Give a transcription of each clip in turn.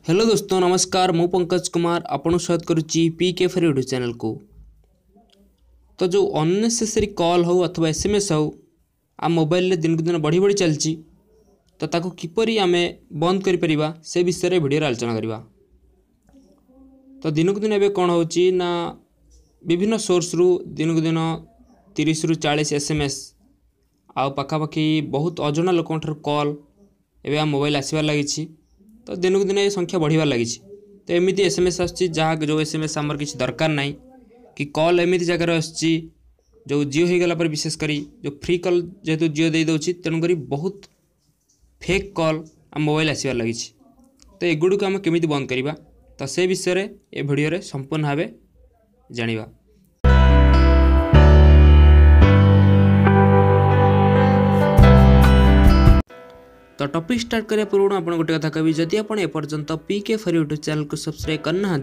Hello दोस्तों नमस्कार मु पंकज कुमार आपन स्वागत करुच्ची पीके फॉर यूट्यूब चैनल को। तो जो अननेसेसरी कॉल हो अथवा एसएमएस हो आम मोबाइल दिन को दिन बढ़ी बढ़ी चलची तो ताको किपरि आमे बंद करि परिबा से विषय वीडियो आलोचना करबा। तो दिन को दिन एबे कोन होची ना विभिन्न सोर्स रु दिन को दिन 30 रु 40 एसएमएस आ पाखापाखि बहुत अजଣା लोक कॉल एबे आ मोबाइल आसीबार लागिछि। तो दिन को दिन ये संख्या बढ़िया लगी। तो एमती एसएमएस आसची जहाँ जो एसएमएस आमर किसी दरकार नहीं कि कॉल एमती जगार आसची जो जियो हो गला पर विशेष करी जो फ्री कॉल जेहेतु जियो दे दउछि तेणुकरी बहुत फेक कॉल आम मोबाइल आसबार लगी। तो एगुड़ को आम केमी बंद करवा तो से विषय ए भिडियो संपूर्ण भाव जानिबा। तो टॉपिक स्टार्ट करने पूर्व आप गोटे कथा कही जदि आप एपर्यंत पीके फॉर यूट्यूब चैनल को सब्सक्राइब करना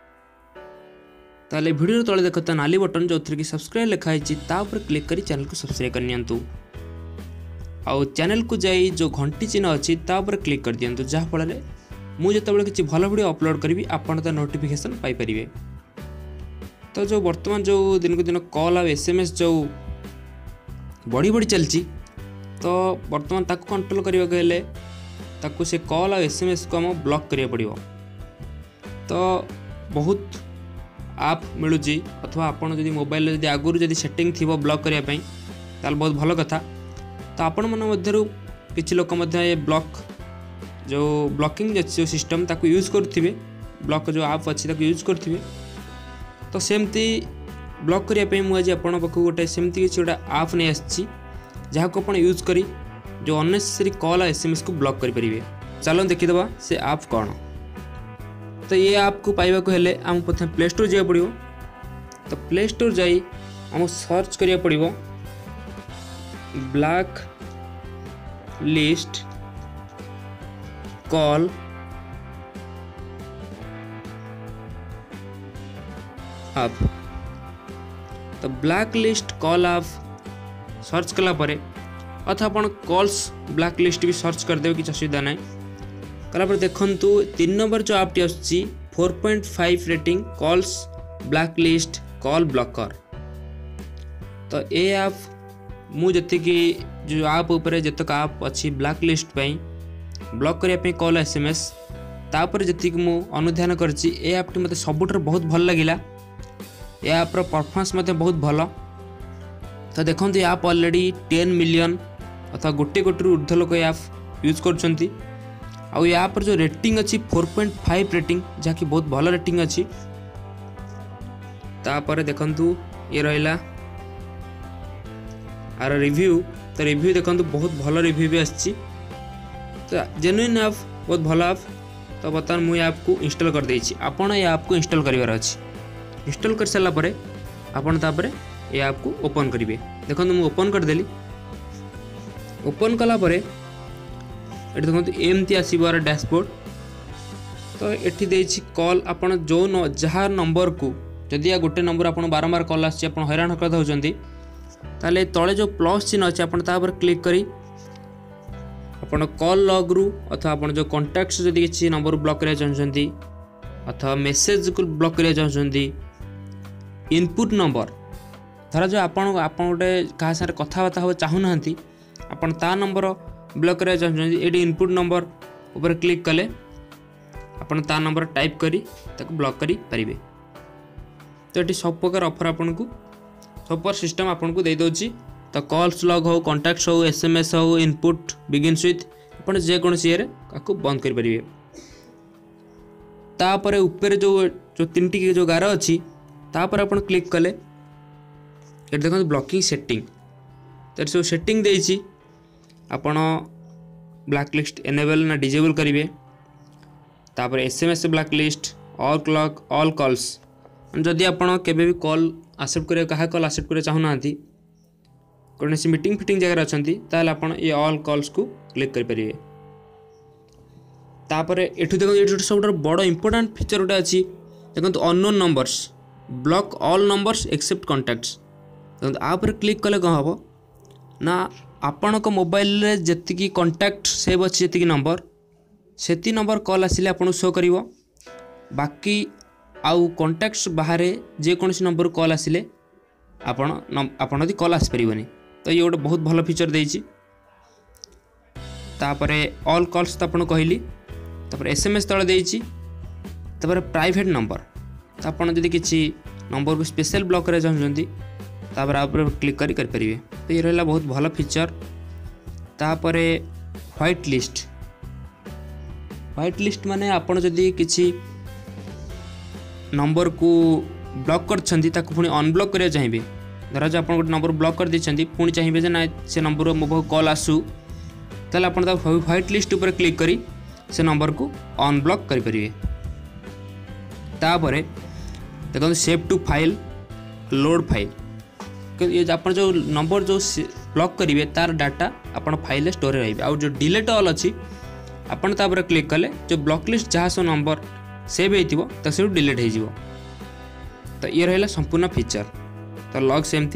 ताले वीडियो तले देखता नाली बटन जो थी कि सब्सक्राइब लिखाई क्लिक कर चैनल को सब्सक्राइब करनी आउ चैनल को जाई जो घंटी चिन्ह अच्छी क्लिक कर दिंतु जहाँफल मुझे किसी भल वीडियो अपलोड करी आपड़ तो नोटिफिकेशन पाइपर। तो जो बर्तमान जो दिन को दिन कॉल आ एसएमएस जो बढ़ी बढ़ी चलती तो बर्तमान ताको कंट्रोल करने को हेले ताको से कॉल आ एसएमएस को हम ब्लॉक करिया पड़िबो। तो बहुत आप मिलूँ अथवा आपन जदि मोबाइल जदि आगुरी जदि सेटिंग थी ब्लॉक करने ताल बहुत भल कथा। तो आपण मन मध्यरु किछि लोक मध्य ये ब्लॉक जो ब्लॉकिंग जो सिस्टम ताको यूज करथिबे ब्लॉक जो आप अच्छी ताको यूज करथिबे। तो सेमती ब्लॉक करने मुझे आपण पाखु गोटे सेमती किछि गोटे आप नहीं आछि जहाँ को अपन यूज करी जो अननेसेसरी कॉल आ एसएमएस को ब्लॉक करें। चलो देखीदबा से आप कौन। तो ये ऐप को पाइबा को हेले आम प्रथम प्ले स्टोर जाए पड़ो। तो प्ले स्टोर जाई आम सर्च करिया पड़ो ब्लैक लिस्ट कॉल ऐप। तो black list call app search कला परे अथवा अपन कॉल्स ब्लैक लिस्ट भी सर्च करदे कि असुविधा ना कला पर देखंतु 3 नंबर जो ऐप टी आछि 4.5 rating calls black list call blocker. तो ये ऐप मु जति कि जो ऐप ऊपर जतक ऐप अच्छी ब्लैक लिस्ट पई ब्लॉक करिया पे कॉल एसएमएस तापर जति कि मु अनुध्यान करछि ए ऐप टी मते सबुटर बहुत भल लागिला। ए ऐप रो परफॉर्मेंस मते बहुत भल। तो देखो ये आप ऑलरेडी 10 मिलियन अथवा गोटे कोटी ऊर्ध्व लोक ऐप यूज कर आप जो रेटिंग अच्छी 4.5 रेटिंग जहाँकि बहुत भल रेटिंग अच्छी। तापर देखु ये रहा आर रिव्यू। तो रिव्यू देखो बहुत भल रिव्यू भी आसी। तो जेन्युइन ऐप बहुत भल ऐप। तो बर्तमान मुझे ऐप को इंस्टॉल कर देछि आपन ये ऐप को इंस्टॉल करिवार अछि। इंस्टॉल कर सारा परे आपन तापरे ये ऐप को ओपन करेंगे। देखो मुझे ओपन करदेली। ओपन कला परे ये देखो एमती आसबार डैशबोर्ड। तो ये देछि कॉल आपन जो जहाँ नंबर को जदि गोटे नंबर आपन बारंबार कॉल आछि आपन हैरान हरकत होचंती ताले तले जो प्लस चिन्ह अछि आपन ता पर क्लिक करी आपन कॉल लॉग रु अथवा आपन जो कॉन्टैक्ट्स जदि किछि नंबर ब्लॉक करिया चाहछंती अथवा मेसेज को ब्लॉक करिया चाहछंती इनपुट नंबर धर जो आप गोटे क्या सारे कथबार्ता हम चाहूना आपन ता नंबर ब्लॉक करा चाहते ये इनपुट नंबर ऊपर क्लिक कले आपन ता नंबर टाइप करी ताको ब्लॉक करी परिबे। तो ये सब प्रकार ऑफर आपन को सब प्रकार सिस्टम आपन को दे दोची। तो कॉल्स लॉग हो कॉन्टैक्ट्स हो एसएमएस हो इनपुट बिगिन्स विथ आपन जे कोनसी ये काको बंद करि परिबे। तापर ऊपर जो तीनटी के जो गार अछि तापर आपन क्लिक कले ये देखो ब्लॉकिंग सेटिंग। तो सब सेटिंग देछि आपण ब्लैक लिस्ट एनेबल ना डिजेबल करेंगे। तापर SMS black list all calls जदि आपण केबे भी कॉल एक्सेप्ट करे कहा कॉल एक्सेप्ट करे चाहूना कौन सी मीटिंग फिटिंग जगह अच्छी ताल आपण ये ऑल कॉल्स को क्लिक कर परिबे। तापर एठु देखो ये सब बड़ इंपोर्टेंट फीचर गोटे अच्छी देखो unknown numbers block all numbers except contacts. आप क्लिक कले कौन हम ना आपण को मोबाइल रे जति की कॉन्टैक्ट सेव अच्छी जी नंबर सेति नंबर कॉल आसिले आपन शो करिवो। बाकी आउ कॉन्टैक्ट्स बाहर जेकोसी नंबर कॉल आसिले आपण कॉल आस परिबनी। तो ये गोटे बहुत भल फीचर देछि। तापरे ऑल कॉल्स तो आपन कहली, तापर एसएमएस तळे देछि, तापर प्राइवेट नंबर। तो आपन जदि किछि नंबर को स्पेशल ब्लॉक करे चाहछंती तापर आप क्लिक कर परिबे। तो ये रहला बहुत भल फीचर। तापरे व्हाइट लिस्ट। व्हाइट लिस्ट माने आपन जदि किछि नंबर को ब्लॉक करछंती ताको पुणी अनब्लॉक करिया चाहिबे। धरा जो आपन गोटे नंबर ब्लॉक कर दिछंती पुणी चाहिबे जे ना से नंबर मो पाखु कॉल आसु, ताले आपन ता व्हाइट लिस्ट ऊपर क्लिक करी से नंबर को अनब्लॉक करि परिबे। तापरे देखो save to file, load file. ये आपन जो नंबर जो ब्लॉक करिवे तार डाटा आपन फाइल स्टोर रहिबे। आ जो डिलीट ऑल अछि आपन तापर क्लिक कले जो ब्लॉक लिस्ट जहाँ सो नंबर सेव हेतिबो त से डिलीट हो जिवो। तो ये रहला संपूर्ण फीचर। तो लॉग सेमती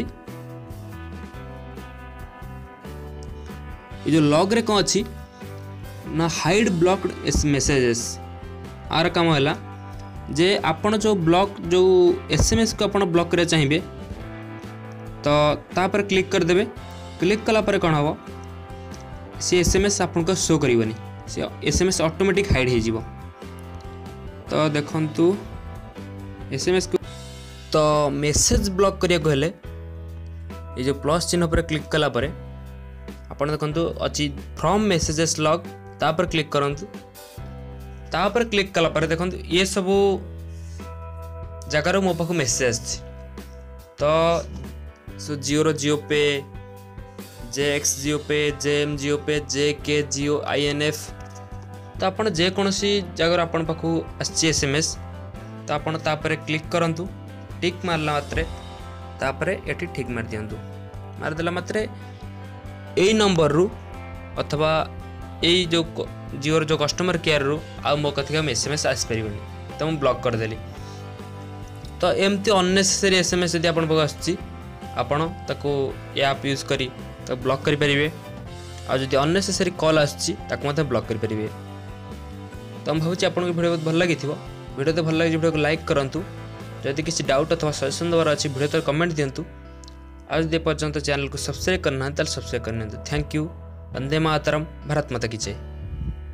ये जो लॉग रे कौन अच्छी ना हाइड ब्लॉक्ड मेसेजेस। आर काम है जे आपण जो ब्लॉक जो एसएमएस को आपण ब्लॉक करे चाहिए तो तापर क्लिक कर देबे। क्लिक कला पर कौन हम सी एसएमएस आपन को शो करिवनी, सी एसएमएस ऑटोमेटिक हाइड हो जिवो। तो देखंतु एसएमएस को तो मेसेज ब्लॉक करिया कहले ये जो प्लस चिन्ह पर क्लिक कला परे आपण देखंतु अछि फ्रॉम मेसेजेस लॉग, तापर क्लिक करंतु। तापर क्लिक कला परे देखंतु ये सब जगार मो पाखु मेसेज अछि। तो सो जियो पे, जेएक्स जियो पे, जेएम जियो पे, जेके जियो, आईएनएफ। तो आपण जे कोनसी जगार आपण पाखु आछि एसएमएस तो आपण तापर क्लिक करंतु। टिक मारला मात्रे तापर एटी ठीक मार दियंतु। मारदेला मात्रे एई नंबर रु अथवा एई जो जियो जो कस्टमर केयर रु आ मो कथिका एसएमएस आस परिबनी। तो हम ब्लॉक कर देली। तो एमती अननेसेसरी एसएमएस यदि आपन पाखु आछि आपण ताको ऐप यूज करी तो ब्लॉक करि परिबे। आ जदि अननेसेसरी कॉल आछि ताको मते ब्लॉक करि परिबे। तो हम भावुछि आपन वीडियो बहुत भल लागिथिबो। वीडियो तो भल लागी वीडियो को लाइक करंतु। जदि किसी डाउट अथवा सजेशन देवार अच्छी वीडियो तो कमेंट दिंतु। आज दे पर्यंत चैनल को सब्सक्राइब करना है सब्सक्राइब करने। Thank you. वंदे मातरम। भारत माता की जय।